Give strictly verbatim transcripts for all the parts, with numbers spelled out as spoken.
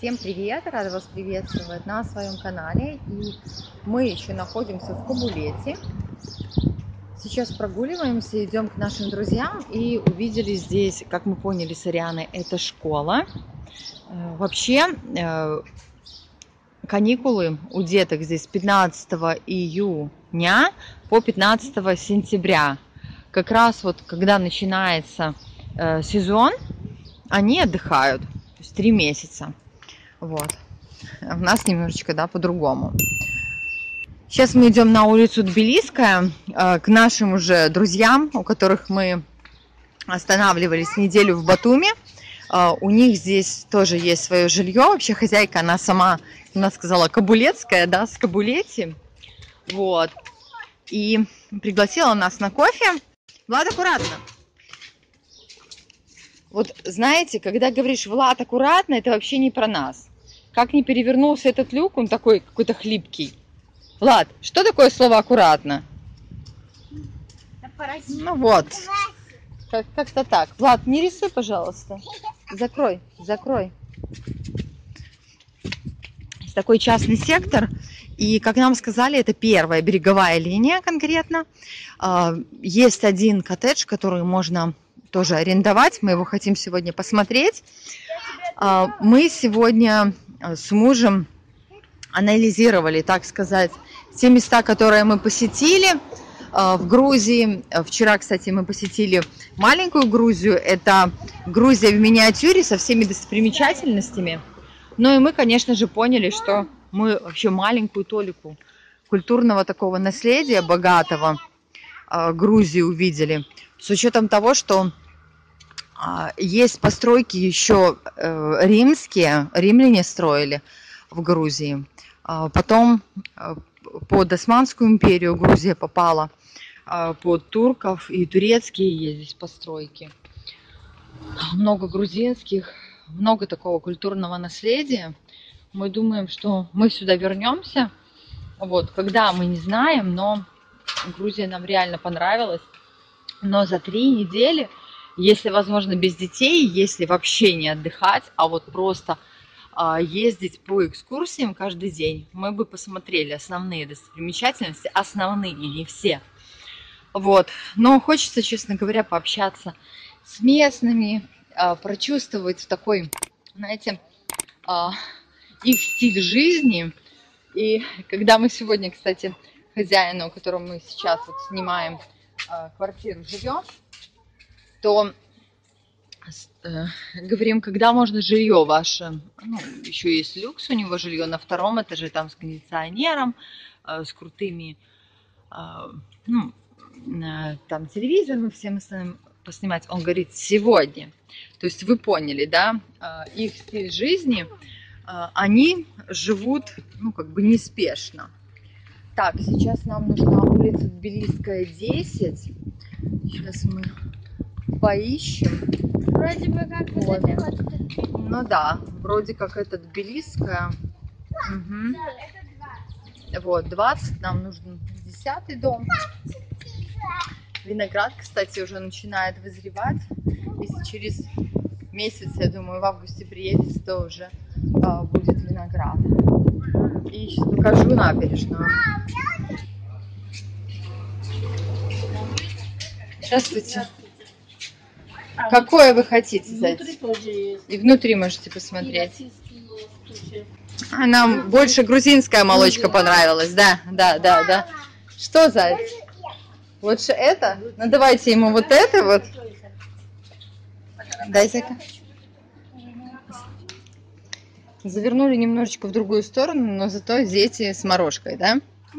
Всем привет! Рада вас приветствовать на своем канале. И мы еще находимся в Кабулете. Сейчас прогуливаемся, идем к нашим друзьям и увидели здесь, как мы поняли с Арианой, это школа. Вообще каникулы у деток здесь пятнадцатого июня по пятнадцатое сентября. Как раз вот когда начинается сезон, они отдыхают. То есть три месяца. Вот. У нас немножечко, да, по-другому. Сейчас мы идем на улицу Тбилисская к нашим уже друзьям, у которых мы останавливались неделю в Батуми. У них здесь тоже есть свое жилье. Вообще хозяйка, она сама, она сказала, кабулетская, да, с Кабулети. Вот. И пригласила нас на кофе. Влад, аккуратно. Вот знаете, когда говоришь «Влад, аккуратно», это вообще не про нас. Как не перевернулся этот люк, он такой какой-то хлипкий. Влад, что такое слово «аккуратно»? Ну вот, как- как-то так. Влад, не рисуй, пожалуйста. Закрой, закрой. Такой частный сектор. И, как нам сказали, это первая береговая линия конкретно. Есть один коттедж, который можно тоже арендовать. Мы его хотим сегодня посмотреть. Мы сегодня с мужем анализировали, так сказать, те места, которые мы посетили в Грузии. Вчера, кстати, мы посетили маленькую Грузию. Это Грузия в миниатюре со всеми достопримечательностями. Ну и мы, конечно же, поняли, что мы вообще маленькую толику культурного такого наследия богатого Грузии увидели. С учетом того, что есть постройки еще римские, римляне строили в Грузии. Потом под Османскую империю Грузия попала под турков, и турецкие есть здесь постройки. Много грузинских, много такого культурного наследия. Мы думаем, что мы сюда вернемся. Вот, когда мы не знаем, но Грузия нам реально понравилась. Но за три недели, если возможно без детей, если вообще не отдыхать, а вот просто а, ездить по экскурсиям каждый день, мы бы посмотрели основные достопримечательности, основные, не все. Вот. Но хочется, честно говоря, пообщаться с местными, а, прочувствовать такой, знаете, а, их стиль жизни. И когда мы сегодня, кстати, хозяину, у которого мы сейчас вот снимаем а, квартиру, живем, то э, говорим, когда можно жилье ваше. Ну, еще есть люкс у него жилье на втором этаже, там с кондиционером, э, с крутыми, э, ну, э, там телевизор, мы всем остальным поснимать. Он говорит, сегодня. То есть вы поняли, да, э, их стиль жизни, э, они живут, ну, как бы неспешно. Так, сейчас нам нужна улица Тбилисская, десять. Сейчас мы поищем. Вроде бы как вот, вот это вот. Ну да, вроде как это Тбилисская. Угу. Да, это двадцать. Вот, двадцать, нам нужен десятый дом. Виноград, кстати, уже начинает вызревать. Если через месяц, я думаю, в августе приедете, то уже а, будет виноград. И сейчас покажу набережную. Здравствуйте. А, Какое вы хотите, внутри зайти? тоже есть. И внутри можете посмотреть. И российские есть тоже. А нам больше грузинская молочка понравилась. Да, да, да, да. Что, заяц? Вот что это? Ну давайте ему вот это вот. Дайте-ка. Завернули немножечко в другую сторону, но зато дети с морожкой, да?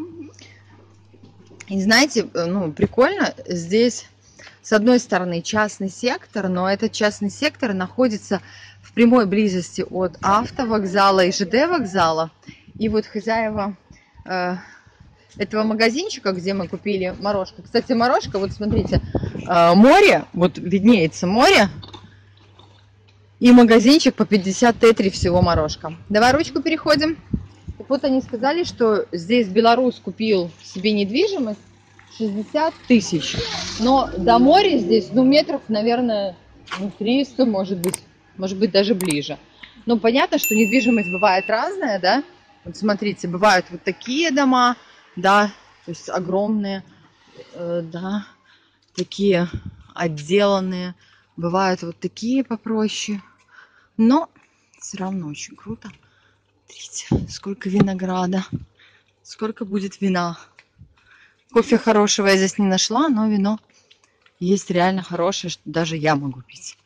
И знаете, ну, прикольно, здесь с одной стороны частный сектор, но этот частный сектор находится в прямой близости от автовокзала и ЖД вокзала. И вот хозяева э, этого магазинчика, где мы купили морожку. Кстати, морожка, вот смотрите, э, море, вот виднеется море. И магазинчик по пятьдесят тетри всего морожка. Давай ручку переходим. И вот они сказали, что здесь белорус купил себе недвижимость шестьдесят тысяч. Но до моря здесь, ну, метров, наверное, триста, может быть, может быть, даже ближе. Ну, понятно, что недвижимость бывает разная, да? Вот смотрите, бывают вот такие дома, да, то есть огромные, э, да, такие отделанные. Бывают вот такие попроще, но все равно очень круто. Смотрите, сколько винограда, сколько будет вина. Кофе хорошего я здесь не нашла, но вино есть реально хорошее, что даже я могу пить.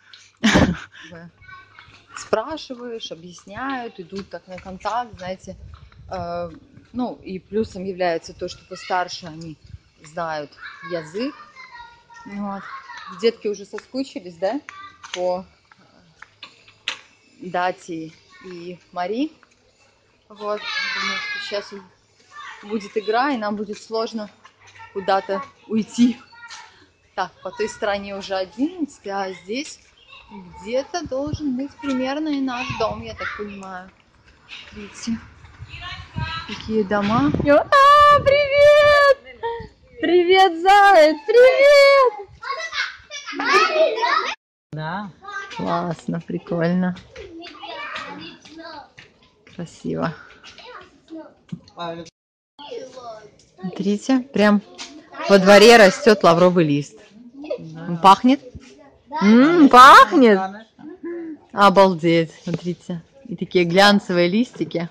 Спрашиваешь, объясняют, идут так на контакт, знаете. Э, ну, и плюсом является то, что постарше они знают язык. Вот. Детки уже соскучились, да, по Дате и Мари. Вот, думаю, что сейчас будет игра, и нам будет сложно куда-то уйти. Так, по той стороне уже одиннадцать, а здесь где-то должен быть примерно и наш дом, я так понимаю. Видите, какие дома. А, привет! Привет, заяц! Привет! Да. Классно, прикольно. Красиво. Смотрите, прям во дворе растет лавровый лист. Он пахнет? М-м, пахнет! Обалдеть, смотрите. И такие глянцевые листики.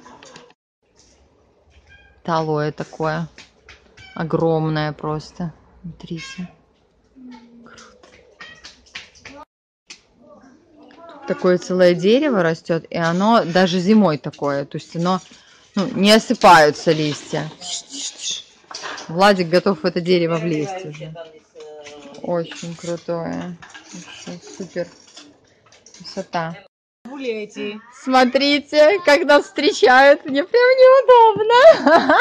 Талое такое. Огромное просто. Смотрите. Круто. Такое целое дерево растет, и оно даже зимой такое. То есть оно, ну, не осыпаются листья. Владик готов в это дерево влезть уже. Очень крутое. Вообще супер. Красота. Гуляйте. Смотрите, как нас встречают. Мне прям неудобно.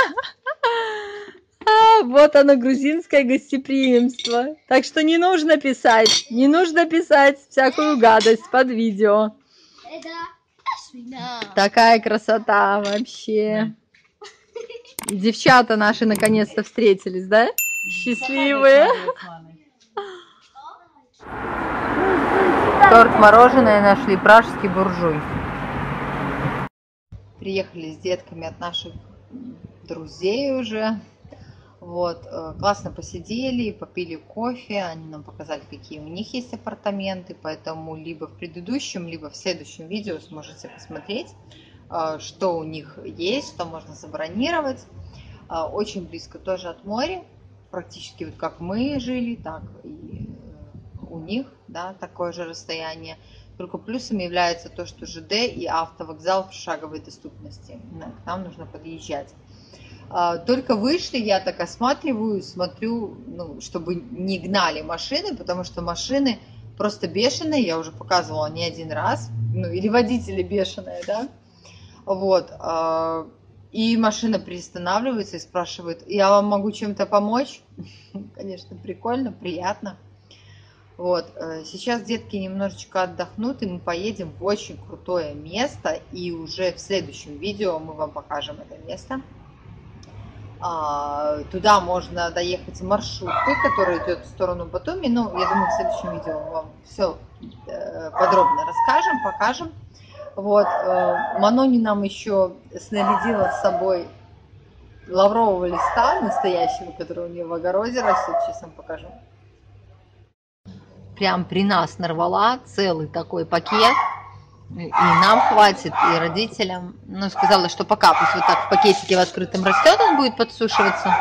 А, вот оно, грузинское гостеприимство. Так что не нужно писать, не нужно писать всякую гадость под видео. Такая красота вообще. И девчата наши наконец-то встретились, да? Счастливые. Торт мороженое нашли, пражский буржуй. Приехали с детками от наших друзей уже. Вот, классно посидели, попили кофе, они нам показали, какие у них есть апартаменты, поэтому либо в предыдущем, либо в следующем видео сможете посмотреть, что у них есть, что можно забронировать. Очень близко тоже от моря, практически вот как мы жили, так и у них, да, такое же расстояние. Только плюсом является то, что ЖД и автовокзал в шаговой доступности. К нам нужно подъезжать. Только вышли, я так осматриваю, смотрю, ну, чтобы не гнали машины, потому что машины просто бешеные, я уже показывала не один раз, ну, или водители бешеные, да, вот, и машина приостанавливается и спрашивает: я вам могу чем-то помочь? Конечно, прикольно, приятно. Вот, сейчас детки немножечко отдохнут, и мы поедем в очень крутое место, и уже в следующем видео мы вам покажем это место. Туда можно доехать маршруткой, которая идет в сторону Батуми. Ну, я думаю, в следующем видео мы вам все подробно расскажем, покажем. Вот, Манони нам еще снарядила с собой лаврового листа настоящего, который у нее в огороде растет. Сейчас вам покажу. Прям при нас нарвала целый такой пакет. И нам хватит, и родителям. Ну, сказала, что пока пусть вот так в пакетике в открытом растет, он будет подсушиваться.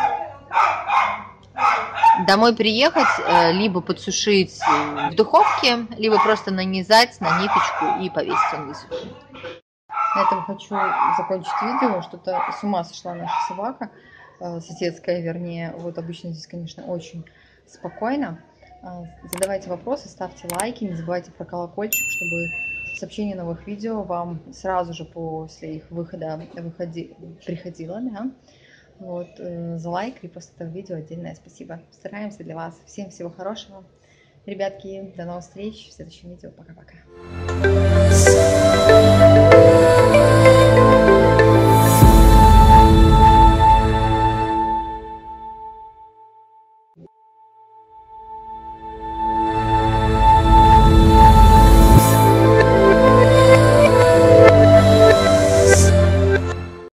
Домой приехать, либо подсушить в духовке, либо просто нанизать на ниточку и повесить, он высохнет. На этом хочу закончить видео. Что-то с ума сошла наша собака, соседская, вернее. Вот обычно здесь, конечно, очень спокойно. Задавайте вопросы, ставьте лайки, не забывайте про колокольчик, чтобы сообщение новых видео вам сразу же после их выхода выходи, приходило, да? Вот, э, за лайк и после этого видео отдельное спасибо. Стараемся для вас. Всем всего хорошего. Ребятки, до новых встреч в следующем видео. Пока-пока.